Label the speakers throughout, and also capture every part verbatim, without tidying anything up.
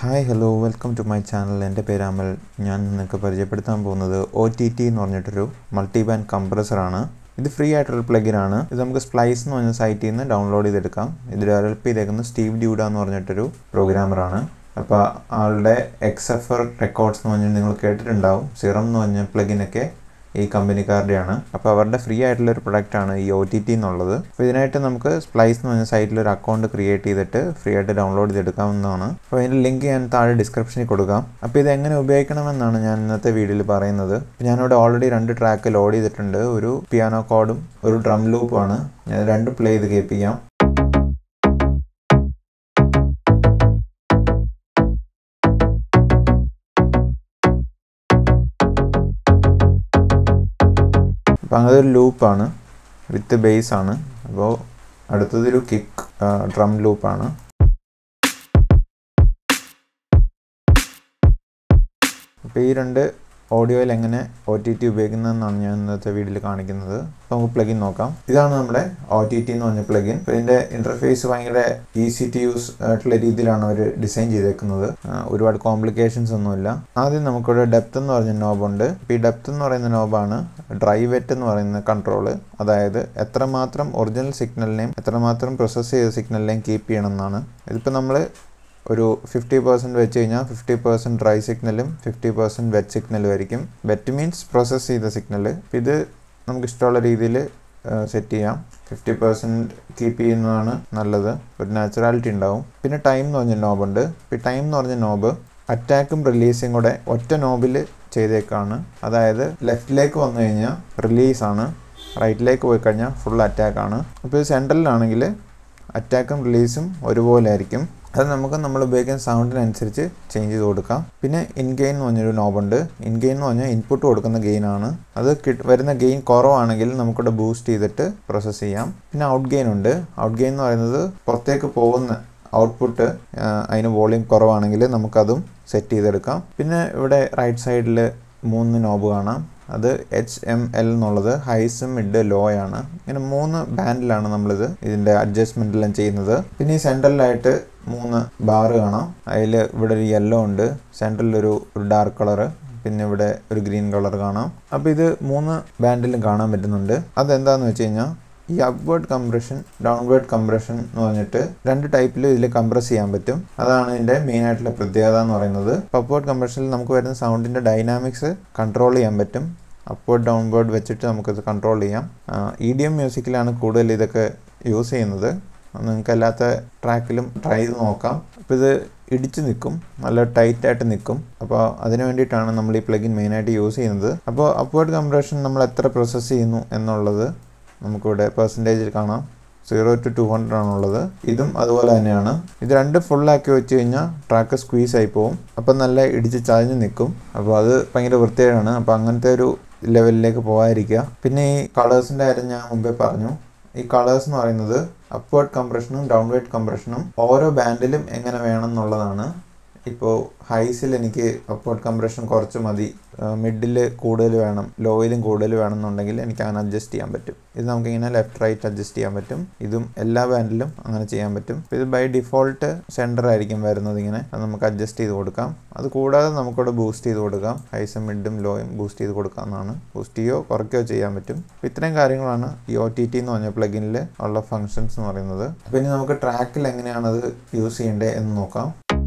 Speaker 1: Hi hello welcome to my channel. എൻ്റെ പേര് അമൽ. ഞാൻ നിങ്ങൾക്ക് പരിചയപ്പെടുത്താൻ പോകുന്നത് ഒ ടി ടി എന്ന് പറഞ്ഞിട്ടൊരു മൾട്ടി ബാൻഡ് കംപ്രസറാണ്. ഇത് ഫ്രീ ആയിട്ടൊരു പ്ലഗിനാണ്. ഇത് നമുക്ക് സ്പ്ലൈസ് എന്ന് പറഞ്ഞ സൈറ്റിൽ നിന്ന് ഡൗൺലോഡ് ചെയ്തെടുക്കാം. ഇത് ഡെവലപ്പ് ചെയ്തേക്കുന്നത് സ്റ്റീവ് ഡ്യൂഡ എന്ന് പറഞ്ഞിട്ടൊരു പ്രോഗ്രാമറാണ്. അപ്പോൾ ആളുടെ എക്സ് എഫ് ആർ റെക്കോർഡ്സ് എന്ന് പറഞ്ഞാൽ നിങ്ങൾ കേട്ടിട്ടുണ്ടാവും. സിറം എന്ന് പറഞ്ഞ പ്ലഗിനൊക്കെ ഈ കമ്പനിക്കാരുടെയാണ്. അപ്പോൾ അവരുടെ ഫ്രീ ആയിട്ടുള്ളൊരു പ്രൊഡക്റ്റാണ് ഈ ഒ ടി ടി എന്നുള്ളത്. അപ്പോൾ ഇതിനായിട്ട് നമുക്ക് സ്പ്ലൈസ് എന്ന് പറഞ്ഞ സൈറ്റിലൊരു അക്കൗണ്ട് ക്രിയേറ്റ് ചെയ്തിട്ട് ഫ്രീ ആയിട്ട് ഡൗൺലോഡ് ചെയ്തെടുക്കാവുന്നതാണ്. അപ്പോൾ അതിൻ്റെ ലിങ്ക് ഞാൻ താഴെ ഡിസ്ക്രിപ്ഷനിൽ കൊടുക്കാം. അപ്പോൾ ഇത് എങ്ങനെ ഉപയോഗിക്കണമെന്നാണ് ഞാൻ ഇന്നത്തെ വീഡിയോയിൽ പറയുന്നത്. ഞാനിവിടെ ഓൾറെഡി രണ്ട് ട്രാക്ക് ലോഡ് ചെയ്തിട്ടുണ്ട്. ഒരു പിയാനോ കോഡും ഒരു ഡ്രം ലൂപ്പുമാണ്. ഞാൻ രണ്ടും പ്ലേ ചെയ്ത് കേൾപ്പിക്കാം. അപ്പോൾ അങ്ങനെ ഒരു ലൂപ്പാണ്, വിത്ത് ബേസ് ആണ്. അപ്പോൾ അടുത്തതൊരു കിക്ക് ഡ്രം ലൂപ്പാണ്. അപ്പോൾ ഈ രണ്ട് ഓഡിയോയിൽ എങ്ങനെ ഒ ടി ടി ഉപയോഗിക്കുന്നതെന്നാണ് ഞാൻ ഇന്നത്തെ വീഡിയോയിൽ കാണിക്കുന്നത്. അപ്പോൾ നമുക്ക് പ്ലഗിൻ നോക്കാം. ഇതാണ് നമ്മുടെ ഒ ടി ടി എന്ന് പറഞ്ഞ പ്ലഗിൻ. അപ്പോൾ ഇതിൻ്റെ ഇൻ്റർഫേസ് ഭയങ്കര ഈസി ടു യൂസ് ആയിട്ടുള്ള രീതിയിലാണ് അവർ ഡിസൈൻ ചെയ്തേക്കുന്നത്. ഒരുപാട് കോംപ്ലിക്കേഷൻസ് ഒന്നുമില്ല. ആദ്യം നമുക്കിവിടെ ഡെപ്ത് എന്ന് പറഞ്ഞ നോബുണ്ട്. ഇപ്പോൾ ഈ ഡെപ്ത് എന്ന് പറയുന്ന നോബാണ് ഡ്രൈ വെറ്റ് എന്ന് പറയുന്ന കൺട്രോള്. അതായത് എത്രമാത്രം ഒറിജിനൽ സിഗ്നലിനെയും എത്രമാത്രം പ്രോസസ്സ് ചെയ്ത സിഗ്നലിനെയും കീപ്പ് ചെയ്യണം എന്നാണ്. ഇതിപ്പോൾ നമ്മൾ ഒരു ഫിഫ്റ്റി പെർസെൻറ്റ് വെച്ച് കഴിഞ്ഞാൽ ഫിഫ്റ്റി പെർസെൻറ്റ് ഡ്രൈ സിഗ്നലും ഫിഫ്റ്റി പെർസെൻറ്റ് വെറ്റ് സിഗ്നലും ആയിരിക്കും. വെറ്റ് മീൻസ് പ്രോസസ്സ് ചെയ്ത സിഗ്നൽ. ഇത് നമുക്ക് ഇഷ്ടമുള്ള രീതിയിൽ സെറ്റ് ചെയ്യാം. ഫിഫ്റ്റി പെർസെൻറ്റ് കീപ്പ് ചെയ്യുന്നതാണ് നല്ലത്. ഒരു നാച്ചുറാലിറ്റി ഉണ്ടാവും. പിന്നെ ടൈം എന്ന് പറഞ്ഞ നോബുണ്ട്. ഈ ടൈം എന്ന് പറഞ്ഞ നോബ് അറ്റാക്കും റിലീസും കൂടെ ഒറ്റ നോബിൽ ചെയ്തേക്കാണ്. അതായത് ലെഫ്റ്റിലേക്ക് വന്നു കഴിഞ്ഞാൽ റിലീസാണ്, റൈറ്റിലേക്ക് പോയി കഴിഞ്ഞാൽ ഫുൾ അറ്റാക്കാണ്. അപ്പോൾ ഇത് സെൻട്രലിലാണെങ്കിൽ അറ്റാക്കും റിലീസും ഒരുപോലെ ആയിരിക്കും. അത് നമുക്ക് നമ്മൾ ഉപയോഗിക്കുന്ന സൗണ്ടിനനുസരിച്ച് ചേഞ്ച് ചെയ്ത് കൊടുക്കാം. പിന്നെ ഇൻ ഗെയിൻ എന്ന് പറഞ്ഞൊരു നോബുണ്ട്. ഇൻ ഗെയിൻ എന്ന് പറഞ്ഞാൽ ഇൻപുട്ട് കൊടുക്കുന്ന ഗെയിനാണ്. അത് വരുന്ന ഗെയിൻ കുറവാണെങ്കിൽ നമുക്കിവിടെ ബൂസ്റ്റ് ചെയ്തിട്ട് പ്രോസസ്സ് ചെയ്യാം. പിന്നെ ഔട്ട് ഗെയിൻ ഉണ്ട്. ഔട്ട് ഗെയിൻ എന്ന് പറയുന്നത് പുറത്തേക്ക് പോകുന്ന ഔട്ട്പുട്ട്, അതിന് വോളിയം കുറവാണെങ്കിൽ നമുക്കതും സെറ്റ് ചെയ്തെടുക്കാം. പിന്നെ ഇവിടെ റൈറ്റ് സൈഡിൽ മൂന്ന് നോബ് കാണാം. അത് എച്ച് എം എൽ എന്നുള്ളത് ഹൈസ്, മിഡ്, ലോ ആണ്. ഇങ്ങനെ മൂന്ന് ബാൻഡിലാണ് നമ്മളിത് ഇതിൻ്റെ അഡ്ജസ്റ്റ്മെൻ്റ് എല്ലാം ചെയ്യുന്നത്. പിന്നെ ഈ സെൻട്രലിലായിട്ട് മൂന്ന് ബാർ കാണാം. അതിൽ ഇവിടെ ഒരു യെല്ലോ ഉണ്ട്, സെൻട്രലിലൊരു ഒരു ഡാർക്ക് കളറ്, പിന്നെ ഇവിടെ ഒരു ഗ്രീൻ കളർ കാണാം. അപ്പോൾ ഇത് മൂന്ന് ബാൻഡിലും കാണാൻ പറ്റുന്നുണ്ട്. അതെന്താണെന്ന് വെച്ച് കഴിഞ്ഞാൽ ഈ അപ്വേർഡ് കംപ്രഷൻ, ഡൗൺവേർഡ് കംപ്രഷൻ എന്ന് പറഞ്ഞിട്ട് രണ്ട് ടൈപ്പിൽ ഇതിൽ കംപ്രസ് ചെയ്യാൻ പറ്റും. അതാണ് ഇതിൻ്റെ മെയിൻ ആയിട്ടുള്ള പ്രത്യേകത എന്ന് പറയുന്നത്. അപ്വേർഡ് കംപ്രഷനിൽ നമുക്ക് വരുന്ന സൗണ്ടിൻ്റെ ഡൈനാമിക്സ് കൺട്രോൾ ചെയ്യാൻ പറ്റും. അപ്വേർഡ് ഡൗൺവേർഡ് വെച്ചിട്ട് നമുക്കത് കൺട്രോൾ ചെയ്യാം. ഇ ഡി എം മ്യൂസിക്കിലാണ് കൂടുതൽ ഇതൊക്കെ യൂസ് ചെയ്യുന്നത്. നിങ്ങൾക്ക് അല്ലാത്ത ട്രാക്കിലും ട്രൈ ചെയ്ത് നോക്കാം. അപ്പോൾ ഇത് ഇടിച്ച് നിൽക്കും, നല്ല ടൈറ്റായിട്ട് നിൽക്കും. അപ്പോൾ അതിന് വേണ്ടിയിട്ടാണ് നമ്മൾ ഈ പ്ലഗിൻ മെയിനായിട്ട് യൂസ് ചെയ്യുന്നത്. അപ്പോൾ അപ്വേർഡ് കംപ്രഷൻ നമ്മൾ എത്ര പ്രോസസ്സ് ചെയ്യുന്നു എന്നുള്ളത് നമുക്കിവിടെ പെർസെൻറ്റേജിൽ കാണാം. സീറോ ടു ടു ഹൺഡ്രഡ് ആണുള്ളത്. ഇതും അതുപോലെ തന്നെയാണ്. ഇത് രണ്ട് ഫുള്ളാക്കി വെച്ച് കഴിഞ്ഞാൽ ട്രാക്ക് സ്ക്വീസ് ആയി പോകും. അപ്പം നല്ല ഇടിച്ച് ചതഞ്ഞ് നിൽക്കും. അപ്പോൾ അത് ഭയങ്കര വൃത്തികേടാണ്. അപ്പോൾ അങ്ങനത്തെ ഒരു ലെവലിലേക്ക് പോകാതിരിക്കുക. പിന്നെ ഈ കളേഴ്സിൻ്റെ കാര്യം ഞാൻ മുമ്പേ പറഞ്ഞു. ഈ കളേഴ്സ് എന്ന് പറയുന്നത് അപ്വേർഡ് കംപ്രഷനും ഡൗൺവേർഡ് കംപ്രഷനും ഓരോ ബാൻഡിലും എങ്ങനെ വേണം എന്നുള്ളതാണ്. ഇപ്പോൾ ഹൈസിൽ എനിക്ക് അപ്വേർഡ് കംപ്രഷൻ കുറച്ച് മതി, മിഡിൽ കൂടുതൽ വേണം, ലോയിലും കൂടുതൽ വേണമെന്നുണ്ടെങ്കിൽ എനിക്ക് അങ്ങനെ അഡ്ജസ്റ്റ് ചെയ്യാൻ പറ്റും. ഇത് നമുക്കിങ്ങനെ ലെഫ്റ്റ് റൈറ്റ് അഡ്ജസ്റ്റ് ചെയ്യാൻ പറ്റും. ഇതും എല്ലാ ബാൻഡിലും അങ്ങനെ ചെയ്യാൻ പറ്റും. ഇത് ബൈ ഡിഫോൾട്ട് സെൻറ്റർ ആയിരിക്കും വരുന്നത്. ഇങ്ങനെ അത് നമുക്ക് അഡ്ജസ്റ്റ് ചെയ്ത് കൊടുക്കാം. അത് കൂടാതെ നമുക്കിവിടെ ബൂസ്റ്റ് ചെയ്ത് കൊടുക്കാം. ഹൈസും മിഡും ലോയും ബൂസ്റ്റ് ചെയ്ത് കൊടുക്കാവുന്നതാണ്. ബൂസ്റ്റ് ചെയ്യോ കുറയ്ക്കുകയോ ചെയ്യാൻ പറ്റും. അപ്പോൾ ഇത്രയും കാര്യങ്ങളാണ് ഈ ഒ ടി ടി എന്ന് പറഞ്ഞ പ്ലഗിനിൽ ഉള്ള ഫങ്ഷൻസ് എന്ന് പറയുന്നത്. അപ്പോൾ ഇനി നമുക്ക് ട്രാക്കിൽ എങ്ങനെയാണത് യൂസ് ചെയ്യേണ്ടത് എന്ന് നോക്കാം.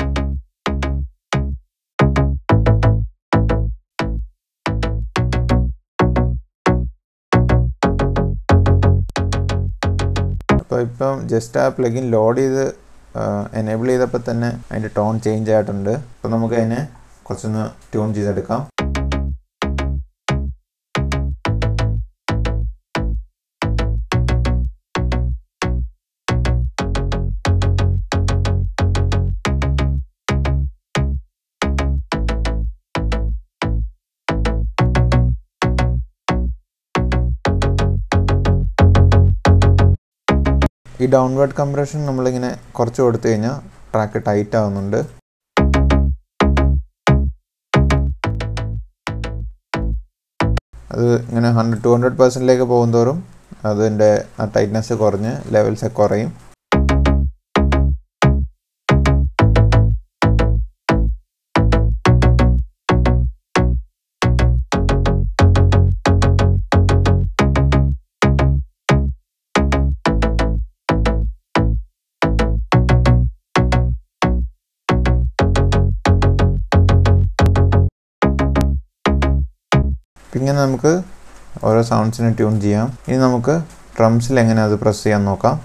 Speaker 1: അപ്പോൾ ഇപ്പം ജസ്റ്റ് ആ പ്ലഗിൻ ലോഡ് ചെയ്ത് എനേബിൾ ചെയ്തപ്പോൾ തന്നെ അതിൻ്റെ ടോൺ ചേഞ്ച് ആയിട്ടുണ്ട്. അപ്പോൾ നമുക്ക് അതിനെ കുറച്ചൊന്ന് ട്യൂൺ ചെയ്തെടുക്കാം. ഈ ഡൗൺവേർഡ് കംപ്രഷൻ നമ്മളിങ്ങനെ കുറച്ച് കൊടുത്തു കഴിഞ്ഞാൽ ട്രാക്ക് ടൈറ്റ് ആവുന്നുണ്ട്. അത് ഇങ്ങനെ ഹൺഡ്രഡ് ടു ഹൺഡ്രഡ് പെർസെൻറ്റിലേക്ക് പോകുന്തോറും അതിൻ്റെ ആ ടൈറ്റ്നെസ് കുറഞ്ഞ് ലെവൽസ് കുറയും. ഇങ്ങനെ നമുക്ക് ഓരോ സൗണ്ട്സിനെ ട്യൂൺ ചെയ്യാം. ഇനി നമുക്ക് ഡ്രംസിൽ എങ്ങനെ അത് പ്രസ് ചെയ്യാൻ നോക്കാം.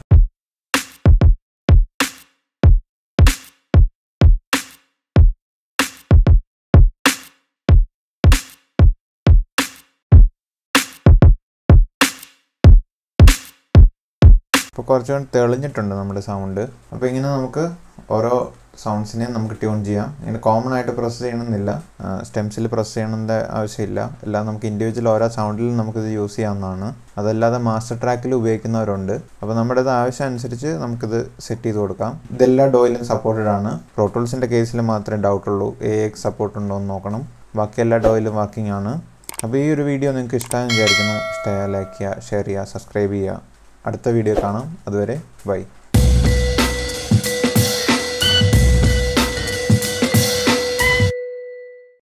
Speaker 1: ഇപ്പോൾ കുറച്ചുകൂടി തെളിഞ്ഞിട്ടുണ്ട് നമ്മുടെ സൗണ്ട്. അപ്പോൾ ഇങ്ങനെ നമുക്ക് ഓരോ സൗണ്ട്സിനെയും നമുക്ക് ട്യൂൺ ചെയ്യാം. ഇങ്ങനെ കോമൺ ആയിട്ട് പ്രസ് ചെയ്യണമെന്നില്ല, സ്റ്റെംസിൽ പ്രസ് ചെയ്യണമെന്ന ആവശ്യമില്ല. എല്ലാം നമുക്ക് ഇൻഡിവിജ്വൽ ഓരോ സൗണ്ടിലും നമുക്കിത് യൂസ് ചെയ്യാവുന്നതാണ്. അതല്ലാതെ മാസ്റ്റർ ട്രാക്കിൽ ഉപയോഗിക്കുന്നവരുണ്ട്. അപ്പോൾ നമ്മുടെ ഇത് ആവശ്യം അനുസരിച്ച് നമുക്കിത് സെറ്റ് ചെയ്ത് കൊടുക്കാം. ഇതെല്ലാ ഡോയിലും സപ്പോർട്ടഡ് ആണ്. പ്രോ ടൂൾസിൻ്റെ കേസിൽ മാത്രമേ ഡൗട്ടുള്ളൂ, എ എക്സ് സപ്പോർട്ട് ഉണ്ടോ എന്ന് നോക്കണം. ബാക്കി എല്ലാ ഡോയിലും വർക്കിംഗ് ആണ്. അപ്പോൾ ഈ ഒരു വീഡിയോ നിങ്ങൾക്ക് ഇഷ്ടമായെന്ന് വിചാരിക്കുന്നു. ഇഷ്ടമായാൽ ലൈക്ക് ചെയ്യുക, ഷെയർ ചെയ്യുക, സബ്സ്ക്രൈബ് ചെയ്യുക. അടുത്ത വീഡിയോ കാണാം. അതുവരെ ബൈ.